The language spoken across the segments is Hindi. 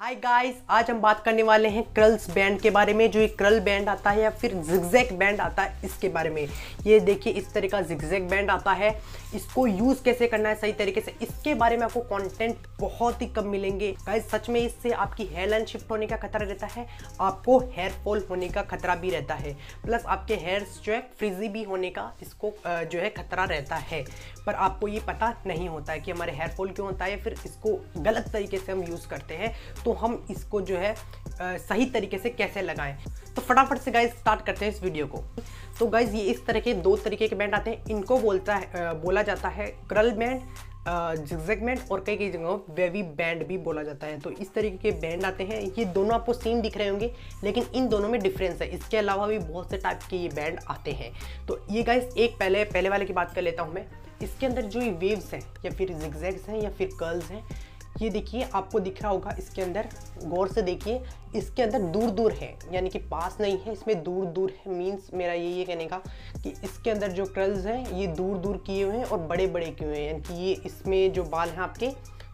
हाय गाइस, आज हम बात करने वाले हैं कर्ल्स बैंड के बारे में। जो ये कर्ल बैंड आता है या फिर जिगजैग बैंड आता है, इसके बारे में। ये देखिए, इस तरह का जिगजैग बैंड आता है। इसको यूज़ कैसे करना है सही तरीके से, इसके बारे में आपको कंटेंट बहुत ही कम मिलेंगे गाइस। सच में इससे आपकी हेयर लाइन शिफ्ट होने का खतरा रहता है, आपको हेयर फॉल होने का खतरा भी रहता है, प्लस आपके हेयर्स जो है फ्रिजी भी होने का इसको जो है खतरा रहता है। पर आपको ये पता नहीं होता है कि हमारे हेयर फॉल क्यों होता है, फिर इसको गलत तरीके से हम यूज़ करते हैं। तो हम इसको जो है सही तरीके से कैसे लगाएं, तो फटाफट से गाइस स्टार्ट करते हैं इस वीडियो को। तो गाइस ये इस तरह के दो तरीके के बैंड आते हैं। इनको बोला जाता है कर्ल बैंड, जिगजैग बैंड, और कई जगहों वेवी बैंड भी बोला जाता है। तो इस तरीके के बैंड आते हैं। ये दोनों आपको सेम दिख रहे होंगे, लेकिन इन दोनों में डिफरेंस है। इसके अलावा भी बहुत से टाइप के ये बैंड आते हैं। तो ये गाइस एक पहले वाले की बात कर लेता हूँ मैं। इसके अंदर जो ये वेव्स हैं या फिर जिगजैग्स हैं या फिर कर्ल्स हैं, ये देखिए आपको दिख रहा होगा। इसके अंदर गौर से देखिए, इसके अंदर दूर दूर है, यानी कि पास नहीं है, इसमें दूर दूर है। मीन्स मेरा ये कहने का कि इसके अंदर जो कर्ल्स हैं ये दूर दूर किए हुए हैं और बड़े बड़े किए हुए हैं, यानी कि ये इसमें जो बाल हैं आपके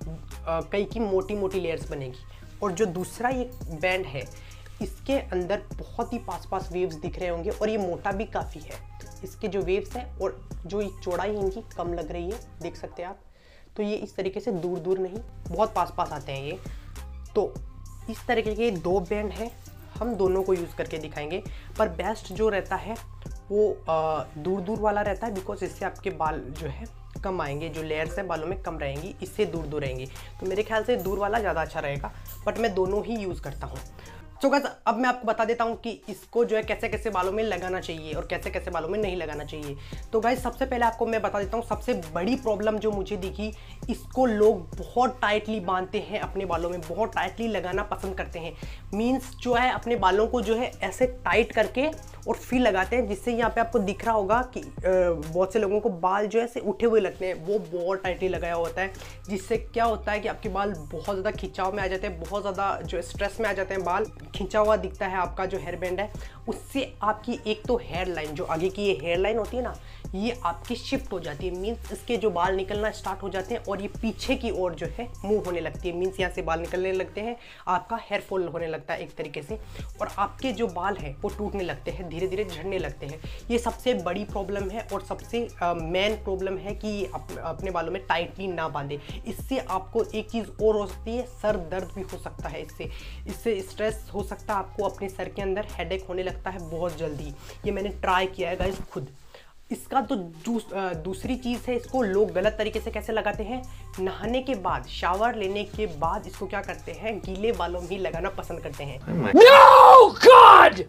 कई की मोटी मोटी लेयर्स बनेगी। और जो दूसरा ये बैंड है, इसके अंदर बहुत ही पास वेव्स दिख रहे होंगे और ये मोटा भी काफ़ी है। इसके जो वेव्स हैं और जो चौड़ाई इनकी कम लग रही है, देख सकते हैं आप। तो ये इस तरीके से दूर दूर नहीं, बहुत पास आते हैं ये। तो इस तरीके के दो बैंड हैं, हम दोनों को यूज़ करके दिखाएंगे। पर बेस्ट जो रहता है वो दूर दूर वाला रहता है, बिकॉज इससे आपके बाल जो है कम आएंगे, जो लेयर्स हैं बालों में कम रहेंगी, इससे दूर दूर रहेंगी। तो मेरे ख्याल से दूर वाला ज़्यादा अच्छा रहेगा, बट मैं दोनों ही यूज़ करता हूँ। तो गाइस अब मैं आपको बता देता हूँ कि इसको जो है कैसे कैसे बालों में लगाना चाहिए और कैसे कैसे बालों में नहीं लगाना चाहिए। तो गाइस सबसे पहले आपको मैं बता देता हूँ, सबसे बड़ी प्रॉब्लम जो मुझे दिखी, इसको लोग बहुत टाइटली बांधते हैं अपने बालों में, बहुत टाइटली लगाना पसंद करते हैं। मीन्स जो है अपने बालों को जो है ऐसे टाइट करके और फिर लगाते हैं, जिससे यहाँ पे आपको दिख रहा होगा कि बहुत से लोगों को बाल जो है ऐसे उठे हुए लगते हैं। वो बहुत टाइटली लगाया होता है, जिससे क्या होता है कि आपके बाल बहुत ज़्यादा खिंचाव में आ जाते हैं, बहुत ज़्यादा जो स्ट्रेस में आ जाते हैं, बाल खिंचा हुआ दिखता है आपका जो हेयर बैंड है। उससे आपकी एक तो हेयर लाइन, जो आगे की ये हेयर लाइन होती है ना, ये आपकी शिफ्ट हो जाती है। मीन्स इसके जो बाल निकलना स्टार्ट हो जाते हैं और ये पीछे की ओर जो है मूव होने लगती है। मीन्स यहाँ से बाल निकलने लगते हैं, आपका हेयर फॉल होने लगता है एक तरीके से, और आपके जो बाल हैं वो टूटने लगते हैं, धीरे धीरे झड़ने लगते हैं। ये सबसे बड़ी प्रॉब्लम है और सबसे मेन प्रॉब्लम है कि अपने बालों में टाइटली ना बांधे। इससे आपको एक चीज़ और हो सकती है, सर दर्द भी हो सकता है। इससे स्ट्रेस हो सकता है, आपको अपने सर के अंदर हेडेक होने लगता है बहुत जल्दी। ये मैंने ट्राई किया है गाइस खुद। इसका तो दूसरी चीज़ है, इसको लोग गलत तरीके से कैसे लगाते हैं, नहाने के बाद, शावर लेने के बाद इसको क्या करते हैं, गीले बालों में ही लगाना पसंद करते हैं। No God!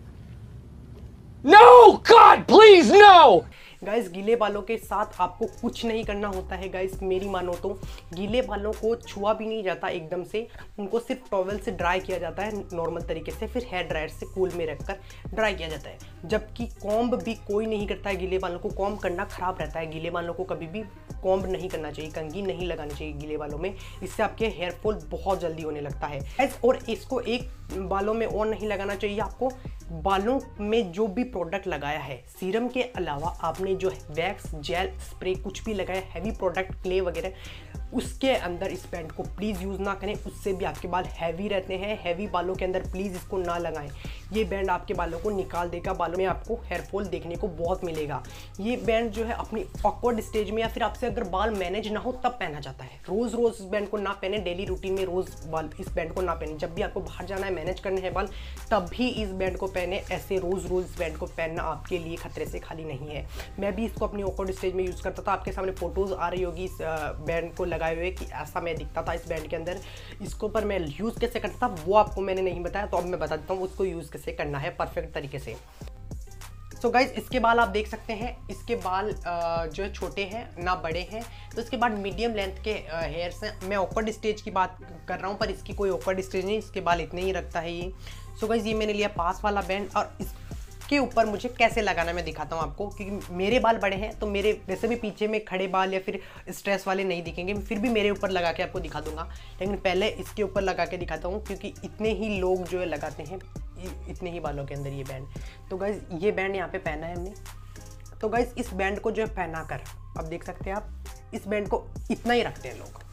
No God, please no! Guys गीले बालों के साथ आपको कुछ नहीं करना होता है गाइस, मेरी मानो तो। गीले बालों को छुआ भी नहीं जाता एकदम से, उनको सिर्फ टॉवल से ड्राई किया जाता है नॉर्मल तरीके से, फिर हेयर ड्रायर से कूल में रखकर ड्राई किया जाता है। जबकि कॉम्ब भी कोई नहीं करता है गीले बालों को। कॉम्ब करना खराब रहता है, गीले बालों को कभी भी कॉम्ब नहीं करना चाहिए, कंघी नहीं लगानी चाहिए गीले बालों में। इससे आपके हेयर फॉल बहुत जल्दी होने लगता है। और इसको एक बालों में और नहीं लगाना चाहिए आपको। बालों में जो भी प्रोडक्ट लगाया है, सीरम के अलावा आपने जो वैक्स, जेल, स्प्रे कुछ भी लगाया, हैवी प्रोडक्ट, क्ले वगैरह, उसके अंदर इस बैंड को प्लीज़ यूज़ ना करें। उससे भी आपके बाल हैवी रहते हैं। हैवी बालों के अंदर प्लीज़ इसको ना लगाएं। ये बैंड आपके बालों को निकाल देगा, बालों में आपको हेयर फॉल देखने को बहुत मिलेगा। ये बैंड जो है अपनी ऑकवर्ड स्टेज में या फिर आपसे अगर बाल मैनेज ना हो तब पहना जाता है। रोज़ इस बैंड को ना पहने, डेली रूटीन में रोज़ बाल इस बैंड को ना पहने। जब भी आपको बाहर जाना है, मैनेज करने हैं बाल, तब भी इस बैंड को पहने। ऐसे रोज़ इस बैंड को पहनना आपके लिए खतरे से खाली नहीं है। मैं भी इसको अपनी ऑकवर्ड स्टेज में यूज़ करता था। आपके सामने फोटोज़ आ रही होगी इस बैंड को लगाए हुए कि ऐसा मैं दिखता था इस बैंड के अंदर। इसको पर मैं यूज़ कैसे करता था वो आपको मैंने नहीं बताया, तो अब मैं बता देता हूँ उसको यूज़ कैसे करना है परफेक्ट तरीके से। तो गाइज इसके बाल आप देख सकते हैं, इसके बाल जो है छोटे हैं ना बड़े हैं। तो इसके बाद मीडियम लेंथ के हेयर्स हैं। मैं ऑकवर्ड स्टेज की बात कर रहा हूँ, पर इसकी कोई ऑकवर्ड स्टेज नहीं, इसके बाल इतने ही रखता है ये। सो गाइज ये मैंने लिया पास वाला बैंड, और इसके ऊपर मुझे कैसे लगाना मैं दिखाता हूँ आपको, क्योंकि मेरे बाल बड़े हैं तो मेरे वैसे भी पीछे में खड़े बाल या फिर स्ट्रेस वाले नहीं दिखेंगे। फिर भी मेरे ऊपर लगा के आपको दिखा दूंगा, लेकिन पहले इसके ऊपर लगा के दिखाता हूँ, क्योंकि इतने ही लोग जो है लगाते हैं इतने ही बालों के अंदर ये बैंड। तो गाइज ये बैंड यहाँ पे पहना है हमने। तो गाइज इस बैंड को जो है पहना कर, अब देख सकते हैं आप, इस बैंड को इतना ही रखते हैं लोग,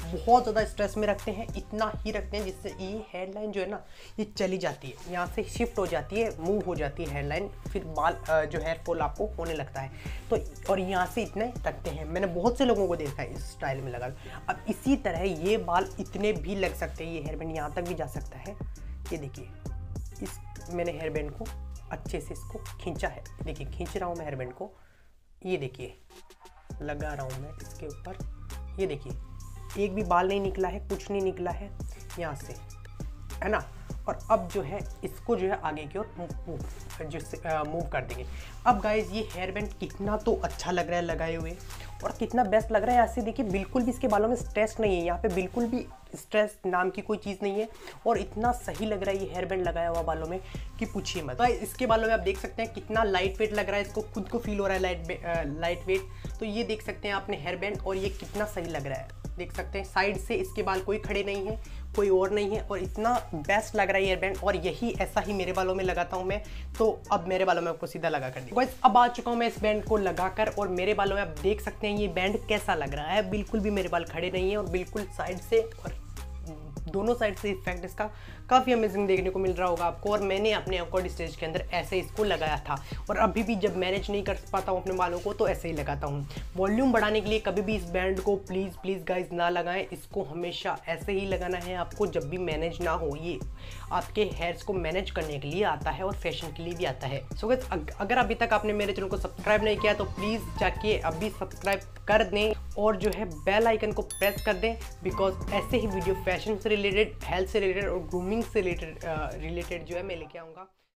बहुत ज़्यादा स्ट्रेस में रखते हैं, इतना ही रखते हैं जिससे ये हेयर लाइन जो है ना ये चली जाती है, यहाँ से शिफ्ट हो जाती है, मूव हो जाती है हेयर लाइन, फिर बाल जो हेयर फॉल आपको होने लगता है। तो और यहाँ से इतने रखते हैं, मैंने बहुत से लोगों को देखा है इस स्टाइल में लगा। अब इसी तरह ये बाल इतने भी लग सकते हैं, ये हेयर बैंड यहाँ तक भी जा सकता है। ये देखिए इस मैंने हेयर बैंड को अच्छे से इसको खींचा है, देखिए खींच रहा हूँ मैं हेयर बैंड को, ये देखिए लगा रहा हूँ मैं इसके ऊपर, ये देखिए एक भी बाल नहीं निकला है, कुछ नहीं निकला है यहाँ से, है ना। और अब जो है इसको जो है आगे की ओर मूव कर देंगे। अब गाइज ये हेयर बैंड कितना तो अच्छा लग रहा है लगाए हुए, और कितना बेस्ट लग रहा है। ऐसे देखिए बिल्कुल भी इसके बालों में स्ट्रेस नहीं है, यहाँ पे बिल्कुल भी स्ट्रेस नाम की कोई चीज़ नहीं है, और इतना सही लग रहा है ये हेयर बैंड लगाया हुआ बालों में कि पूछिए मत। गाइस इसके बालों में आप देख सकते हैं कितना लाइट वेट लग रहा है, इसको खुद को फील हो रहा है लाइट वेट। तो ये देख सकते हैं आपने हेयर बैंड, और ये कितना सही लग रहा है, देख सकते हैं साइड से इसके बाल कोई खड़े नहीं है, कोई और नहीं है, और इतना बेस्ट लग रहा है हेयर बैंड। और यही ऐसा ही मेरे बालों में लगाता हूँ मैं, तो अब मेरे बालों में आपको सीधा लगा कर दिया। अब आ चुका हूँ मैं इस बैंड को लगाकर, और मेरे बालों में आप देख सकते हैं ये बैंड कैसा लग रहा है। बिल्कुल भी मेरे बाल खड़े नहीं है, और बिल्कुल साइड से और दोनों साइड से इफेक्ट इसका काफ़ी अमेजिंग देखने को मिल रहा होगा आपको। और मैंने अपने ऑकवर्ड स्टेज के अंदर ऐसे इसको लगाया था, और अभी भी जब मैनेज नहीं कर पाता हूँ अपने बालों को तो ऐसे ही लगाता हूँ। वॉल्यूम बढ़ाने के लिए कभी भी इस बैंड को प्लीज़ गाइज ना लगाएं, इसको हमेशा ऐसे ही लगाना है आपको जब भी मैनेज ना हो। ये आपके हेयर्स को मैनेज करने के लिए आता है और फैशन के लिए भी आता है। सो गाइस अगर अभी तक आपने मेरे चैनल को सब्सक्राइब नहीं किया तो प्लीज़ जाके अभी सब्सक्राइब कर दें, और जो है बेल आइकन को प्रेस कर दें, बिकॉज ऐसे ही वीडियो फैशन से रिलेटेड, हेल्थ से रिलेटेड और ग्रूमिंग से रिलेटेड जो है मैं लेके आऊँगा।